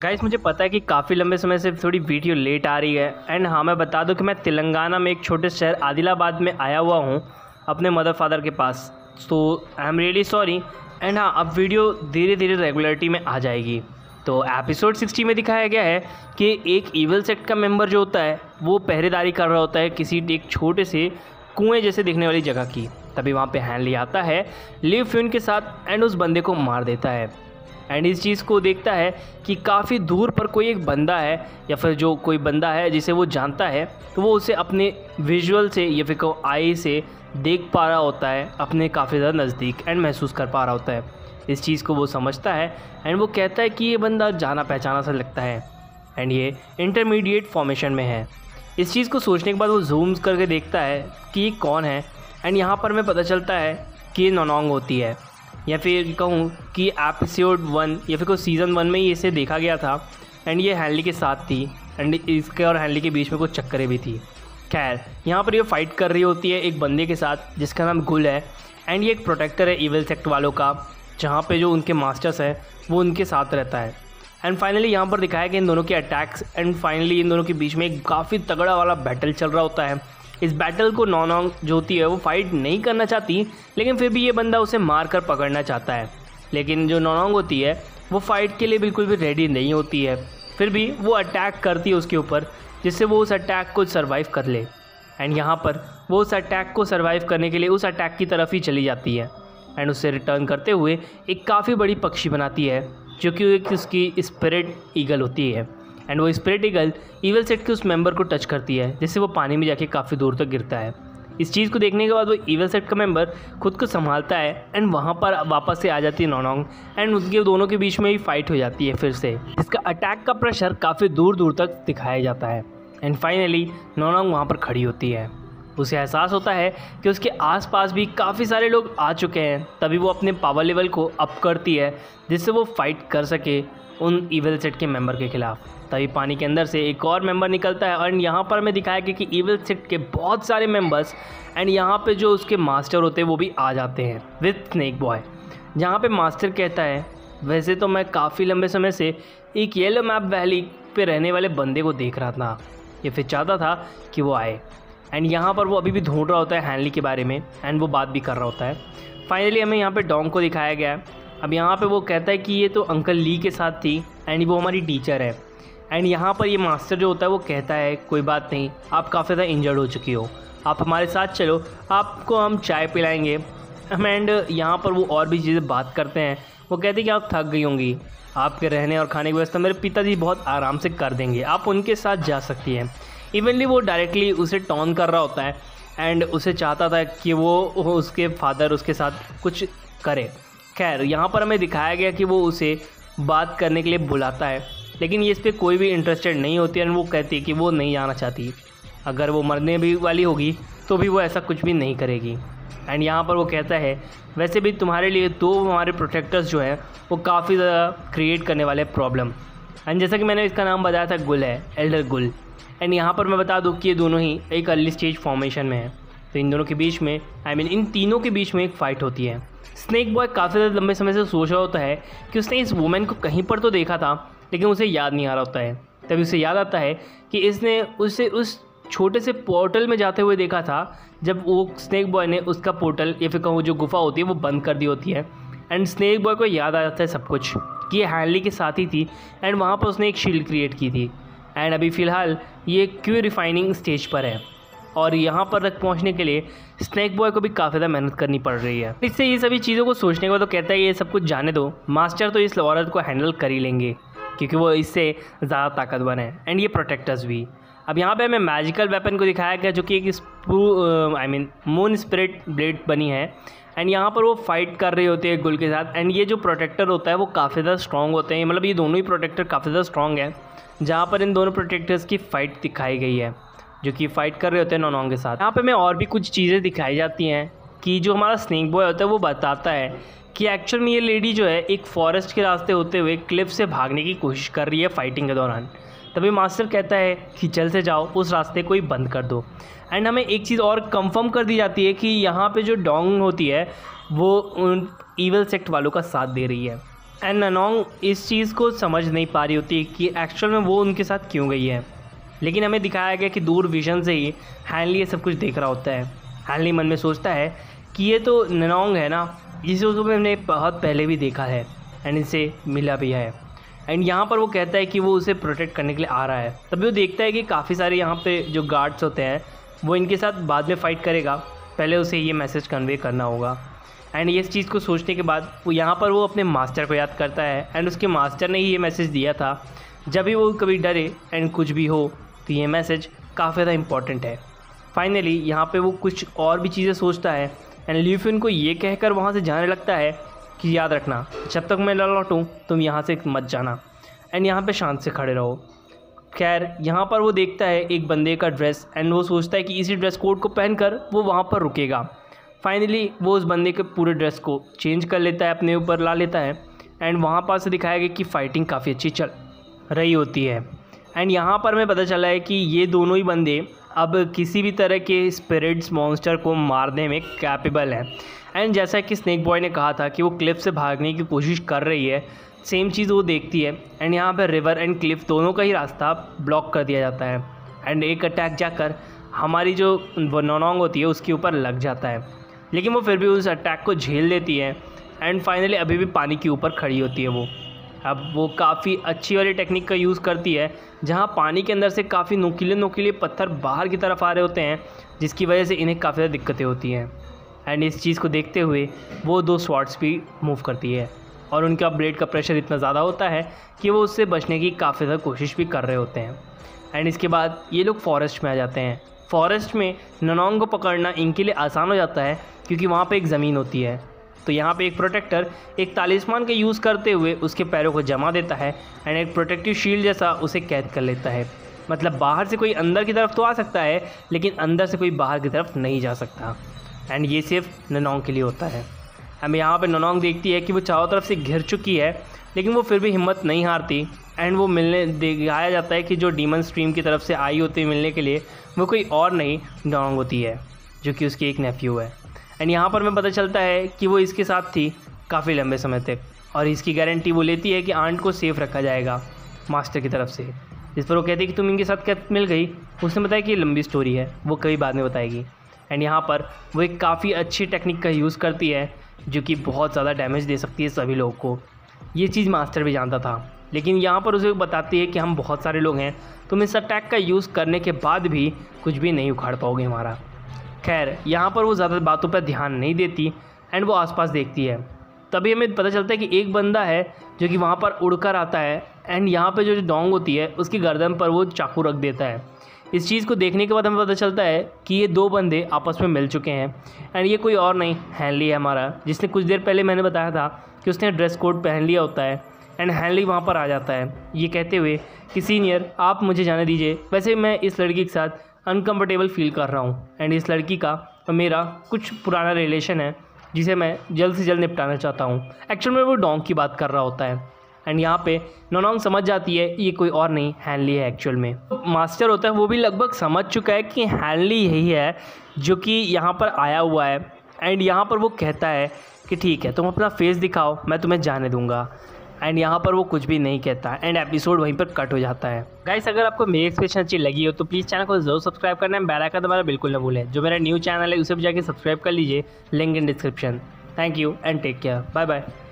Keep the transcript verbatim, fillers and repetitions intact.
Guys मुझे पता है कि काफ़ी लंबे समय से थोड़ी वीडियो लेट आ रही है। एंड हाँ, मैं बता दूं कि मैं तेलंगाना में एक छोटे शहर आदिलाबाद में आया हुआ हूँ अपने मदर फादर के पास। तो I am really sorry. And हाँ, अब वीडियो धीरे धीरे रेगुलरिटी में आ जाएगी। तो एपिसोड सिक्सटी में दिखाया गया है कि एक ईविल सेक्ट का मेंबर जो होता है वो पहरेदारी कर रहा होता है किसी एक छोटे से कुएँ जैसे दिखने वाली जगह की। तभी वहाँ पे हैनली आता है लिव फ्यून के साथ एंड उस बंदे को मार देता है। एंड इस चीज़ को देखता है कि काफ़ी दूर पर कोई एक बंदा है या फिर जो कोई बंदा है जिसे वो जानता है, तो वो उसे अपने विजुअल से या फिर को आई से देख पा रहा होता है अपने काफ़ी ज़्यादा नज़दीक एंड महसूस कर पा रहा होता है। इस चीज़ को वो समझता है एंड वो कहता है कि ये बंदा जाना पहचाना सा लगता है एंड ये इंटरमीडिएट फॉर्मेशन में है। इस चीज़ को सोचने के बाद वो जूम्स करके देखता है कि ये कौन है। एंड यहाँ पर हमें पता चलता है कि ये नोनोंग होती है, या फिर कहूँ कि एपिसोड वन या फिर कोई सीज़न वन में ही इसे देखा गया था। एंड ये हैनली के साथ थी एंड इसके और हैनली के बीच में कुछ चक्करें भी थी। खैर, यहाँ पर ये फाइट कर रही होती है एक बंदे के साथ जिसका नाम गुल है। एंड ये एक प्रोटेक्टर है ईविल सेक्ट वालों का, जहाँ पे जो उनके मास्टर्स हैं वो उनके साथ रहता है। एंड फाइनली यहाँ पर दिखाया कि इन दोनों के अटैक्स एंड फाइनली इन दोनों के बीच में एक काफ़ी तगड़ा वाला बैटल चल रहा होता है। इस बैटल को नोनोंग जो होती है वो फाइट नहीं करना चाहती, लेकिन फिर भी ये बंदा उसे मार कर पकड़ना चाहता है। लेकिन जो नोनोंग होती है वो फाइट के लिए बिल्कुल भी रेडी नहीं होती है। फिर भी वो अटैक करती है उसके ऊपर, जिससे वो उस अटैक को सर्वाइव कर ले। एंड यहाँ पर वो उस अटैक को सर्वाइव करने के लिए उस अटैक की तरफ ही चली जाती है एंड उससे रिटर्न करते हुए एक काफ़ी बड़ी पक्षी बनाती है, जो कि एक उसकी स्पिरिट ईगल होती है। एंड वो स्पिरिट ईगल ईविल सेक्ट के उस मेंबर को टच करती है, जिससे वो पानी में जाके काफ़ी दूर तक गिरता है। इस चीज़ को देखने के बाद वो ईविल सेक्ट का मेंबर खुद को संभालता है एंड वहाँ पर वापस से आ जाती है नोनोंग एंड उनके दोनों के बीच में ही फाइट हो जाती है फिर से। इसका अटैक का प्रेशर काफ़ी दूर दूर तक दिखाया जाता है। एंड फाइनली नोनोंग वहाँ पर खड़ी होती है। उसे एहसास होता है कि उसके आसपास भी काफ़ी सारे लोग आ चुके हैं। तभी वो अपने पावर लेवल को अप करती है, जिससे वो फाइट कर सके उन ईविल सेक्ट के मेंबर के खिलाफ। तभी पानी के अंदर से एक और मेंबर निकलता है और यहाँ पर हमें दिखाया गया कि ईविल सेक्ट के बहुत सारे मेंबर्स एंड यहाँ पे जो उसके मास्टर होते हैं वो भी आ जाते हैं विद स्नेक बॉय। जहाँ पे मास्टर कहता है, वैसे तो मैं काफ़ी लंबे समय से एक येलो मैप वैली पे रहने वाले बंदे को देख रहा था, या फिर चाहता था कि वो आए। एंड यहाँ पर वो अभी भी ढूंढ रहा होता है हैनली के बारे में एंड वो बात भी कर रहा होता है। फाइनली हमें यहाँ पे डोंग को दिखाया गया है। अब यहाँ पे वो कहता है कि ये तो अंकल ली के साथ थी एंड वो हमारी टीचर है। एंड यहाँ पर ये मास्टर जो होता है वो कहता है, कोई बात नहीं, आप काफ़ी ज़्यादा इंजर्ड हो चुकी हो, आप हमारे साथ चलो, आपको हम चाय पिलाएंगे। एंड यहाँ पर वो और भी चीज़ें बात करते हैं। वो कहते हैं कि आप थक गई होंगी, आपके रहने और खाने की व्यवस्था मेरे पिताजी बहुत आराम से कर देंगे, आप उनके साथ जा सकती हैं। इवनली वो डायरेक्टली उसे टॉन कर रहा होता है एंड उसे चाहता था कि वो उसके फादर उसके साथ कुछ करे। खैर, यहाँ पर हमें दिखाया गया कि वो उसे बात करने के लिए बुलाता है, लेकिन ये इस पर कोई भी इंटरेस्टेड नहीं होती है। वो कहती है कि वो नहीं आना चाहती, अगर वो मरने भी वाली होगी तो भी वो ऐसा कुछ भी नहीं करेगी। एंड यहाँ पर वो कहता है, वैसे भी तुम्हारे लिए दो हमारे प्रोटेक्टर्स जो हैं वो काफ़ी ज़्यादा क्रिएट करने वाले प्रॉब्लम। एंड जैसा कि मैंने इसका नाम बताया था, गुल है, एल्डर गुल। एंड यहाँ पर मैं बता दूँ कि ये दोनों ही एक अर्ली स्टेज फॉर्मेशन में है। तो इन दोनों के बीच में, आई मीन इन तीनों के बीच में एक फ़ाइट होती है। स्नेक बॉय काफ़ी ज़्यादा लंबे समय से सोच रहा होता है कि उसने इस वुमेन को कहीं पर तो देखा था, लेकिन उसे याद नहीं आ रहा होता है। तभी उसे याद आता है कि इसने उसे उस छोटे से पोर्टल में जाते हुए देखा था, जब वो स्नेक बॉय ने उसका पोर्टल या फिर कहूँ जो गुफा होती है वो बंद कर दी होती है। एंड स्नेक बॉय को याद आ जाता है सब कुछ कि ये हैनली के साथ ही थी एंड वहाँ पर उसने एक शील्ड क्रिएट की थी। एंड अभी फ़िलहाल ये क्यू रिफाइनिंग स्टेज पर है और यहाँ पर तक पहुँचने के लिए स्नेक बॉय को भी काफ़ी ज़्यादा मेहनत करनी पड़ रही है। इससे ये सभी चीज़ों को सोचने के बाद तो कहता है ये सब कुछ जाने दो, मास्टर तो इस औरत को हैंडल कर ही लेंगे क्योंकि वो इससे ज़्यादा ताकतवर है एंड ये प्रोटेक्टर्स भी। अब यहाँ पे हमें मैजिकल वेपन को दिखाया गया, जो कि एक I mean moon spirit blade बनी है। एंड यहाँ पर वो फाइट कर रही होती है गुल के साथ। एंड ये जो प्रोटेक्टर होता है वो काफ़ी ज़्यादा स्ट्रॉन्ग होते हैं, मतलब ये दोनों ही प्रोटेक्टर काफ़ी ज़्यादा स्ट्रॉन्ग है। जहाँ पर इन दोनों प्रोटेक्टर्स की फ़ाइट दिखाई गई है, जो कि फ़ाइट कर रहे होते हैं नोनोंग के साथ। यहाँ पे हमें और भी कुछ चीज़ें दिखाई जाती हैं कि जो हमारा स्नेक बॉय होता है वो बताता है कि एक्चुअल में ये लेडी जो है एक फॉरेस्ट के रास्ते होते हुए क्लिफ से भागने की कोशिश कर रही है फाइटिंग के दौरान। तभी मास्टर कहता है कि जल्द से जाओ, उस रास्ते को ही बंद कर दो। एंड हमें एक चीज़ और कंफर्म कर दी जाती है कि यहाँ पे जो डोंग होती है वो उन ईविल सेक्ट वालों का साथ दे रही है। एंड ननोंग इस चीज़ को समझ नहीं पा रही होती कि एक्चुअल में वो उनके साथ क्यों गई है। लेकिन हमें दिखाया गया कि दूर विजन से ही हैनली ये सब कुछ देख रहा होता है। हैनली मन में सोचता है कि ये तो ननोंग है ना, जिसे उसको मैंने बहुत पहले भी देखा है एंड इनसे मिला भी है। एंड यहाँ पर वो कहता है कि वो उसे प्रोटेक्ट करने के लिए आ रहा है। तभी वो देखता है कि काफ़ी सारे यहाँ पे जो गार्ड्स होते हैं वो इनके साथ बाद में फ़ाइट करेगा, पहले उसे ये मैसेज कन्वे करना होगा। एंड ये इस चीज़ को सोचने के बाद वो यहाँ पर वो अपने मास्टर को याद करता है एंड उसके मास्टर ने ही ये मैसेज दिया था, जब भी वो कभी डरे एंड कुछ भी हो तो ये मैसेज काफ़ी ज़्यादा इंपॉर्टेंट है। फाइनली यहाँ पे वो कुछ और भी चीज़ें सोचता है एंड ल्यूफिन को ये कहकर वहाँ से जाने लगता है कि याद रखना, जब तक मैं न लौटूँ तुम यहाँ से मत जाना एंड यहाँ पे शांत से खड़े रहो। खैर यहाँ पर वो देखता है एक बंदे का ड्रेस एंड वो सोचता है कि इसी ड्रेस कोड को पहनकर वो वहाँ पर रुकेगा। फाइनली वो उस बंदे के पूरे ड्रेस को चेंज कर लेता है, अपने ऊपर ला लेता है एंड वहाँ पर से दिखाया गया कि फ़ाइटिंग काफ़ी अच्छी चल रही होती है। एंड यहाँ पर हमें पता चला है कि ये दोनों ही बंदे अब किसी भी तरह के स्पिरिट्स मॉन्स्टर को मारने में कैपेबल हैं। एंड जैसा कि स्नेक बॉय ने कहा था कि वो क्लिफ से भागने की कोशिश कर रही है, सेम चीज़ वो देखती है। एंड यहाँ पर रिवर एंड क्लिफ दोनों का ही रास्ता ब्लॉक कर दिया जाता है एंड एक अटैक जाकर हमारी जो ननोंग होती है उसके ऊपर लग जाता है, लेकिन वो फिर भी उस अटैक को झेल लेती है एंड फाइनली अभी भी पानी के ऊपर खड़ी होती है। वो अब वो काफ़ी अच्छी वाली टेक्निक का यूज़ करती है, जहाँ पानी के अंदर से काफ़ी नुकीले नुकीले पत्थर बाहर की तरफ आ रहे होते हैं, जिसकी वजह से इन्हें काफ़ी ज़्यादा दिक्कतें होती हैं। एंड इस चीज़ को देखते हुए वो दो स्वॉर्ड्स भी मूव करती है और उनका ब्लेड का प्रेशर इतना ज़्यादा होता है कि वो उससे बचने की काफ़ी ज़्यादा कोशिश भी कर रहे होते हैं। एंड इसके बाद ये लोग फॉरेस्ट में आ जाते हैं। फॉरेस्ट में ननोंग को पकड़ना इनके लिए आसान हो जाता है क्योंकि वहाँ पे एक ज़मीन होती है। तो यहाँ पे एक प्रोटेक्टर एक तालिस्मान का यूज़ करते हुए उसके पैरों को जमा देता है एंड एक प्रोटेक्टिव शील्ड जैसा उसे कैद कर लेता है। मतलब बाहर से कोई अंदर की तरफ तो आ सकता है, लेकिन अंदर से कोई बाहर की तरफ नहीं जा सकता। एंड ये सिर्फ ननोंग के लिए होता है। हमें यहाँ पे ननोंग देखती है कि वो चारों तरफ से घिर चुकी है, लेकिन वो फिर भी हिम्मत नहीं हारती एंड वो मिलने दिखाया जाता है कि जो डीमन स्ट्रीम की तरफ से आई होती है मिलने के लिए, वो कोई और नहीं ननोंग होती है, जो कि उसकी एक नेफ्यू है। एंड यहाँ पर हमें पता चलता है कि वो इसके साथ थी काफ़ी लंबे समय तक और इसकी गारंटी वो लेती है कि आंट को सेफ़ रखा जाएगा मास्टर की तरफ से। जिस पर वो कहती है कि तुम इनके साथ क्या मिल गई। उसने बताया कि ये लंबी स्टोरी है, वो कभी बाद में बताएगी। एंड यहाँ पर वो एक काफ़ी अच्छी टेक्निक का यूज़ करती है जो कि बहुत ज़्यादा डैमेज दे सकती है सभी लोगों को। ये चीज़ मास्टर भी जानता था, लेकिन यहाँ पर उसे बताती है कि हम बहुत सारे लोग हैं, तुम इस अटैक का यूज़ करने के बाद भी कुछ भी नहीं उखाड़ पाओगे हमारा। खैर यहाँ पर वो ज़्यादा बातों पर ध्यान नहीं देती एंड वो आसपास देखती है। तभी हमें पता चलता है कि एक बंदा है जो कि वहाँ पर उड़कर आता है एंड यहाँ पे जो डोंग होती है उसकी गर्दन पर वो चाकू रख देता है। इस चीज़ को देखने के बाद हमें पता चलता है कि ये दो बंदे आपस में मिल चुके हैं एंड ये कोई और नहीं हैनली है हमारा, जिसने कुछ देर पहले मैंने बताया था कि उसने ड्रेस कोड पहन लिया होता है। एंड हैनली वहाँ पर आ जाता है ये कहते हुए कि सीनियर आप मुझे जाने दीजिए, वैसे मैं इस लड़की के साथ अनकम्फर्टेबल फील कर रहा हूँ एंड इस लड़की का और मेरा कुछ पुराना रिलेशन है जिसे मैं जल्द से जल्द निपटाना चाहता हूँ। एक्चुअल में वो डोंग की बात कर रहा होता है एंड यहाँ पे ननोंग समझ जाती है ये कोई और नहीं हैनली है एक्चुअल में। तो मास्टर होता है वो भी लगभग समझ चुका है कि हैनली यही है जो कि यहाँ पर आया हुआ है। एंड यहाँ पर वो कहता है कि ठीक है तुम अपना फेस दिखाओ, मैं तुम्हें जाने दूँगा। एंड यहाँ पर वो कुछ भी नहीं कहता एंड एपिसोड वहीं पर कट हो जाता है। गाइस अगर आपको मेरी एक्सप्लेनेशन अच्छी लगी हो तो प्लीज़ चैनल को जरूर सब्सक्राइब करना है, बेल आइकन दबाना बिल्कुल ना भूलें। जो मेरा न्यू चैनल है उसे भी जाके सब्सक्राइब कर लीजिए, link in description. Thank you and take care, bye bye.